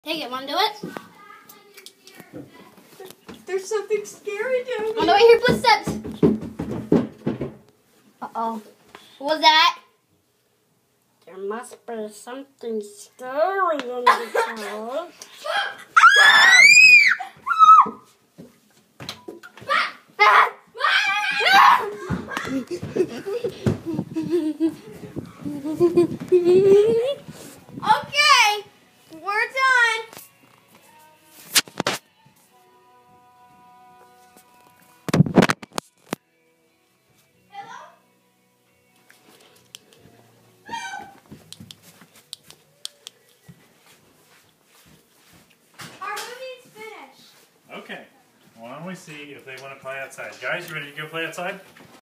Take it. Want to do it? There's something scary down here. On the way here, footsteps. Uh-oh. What was that? There must be something scary in this house. Okay, we're done. Hello? Our movie's finished. Okay. Why don't we see if they want to play outside? Guys, you ready to go play outside?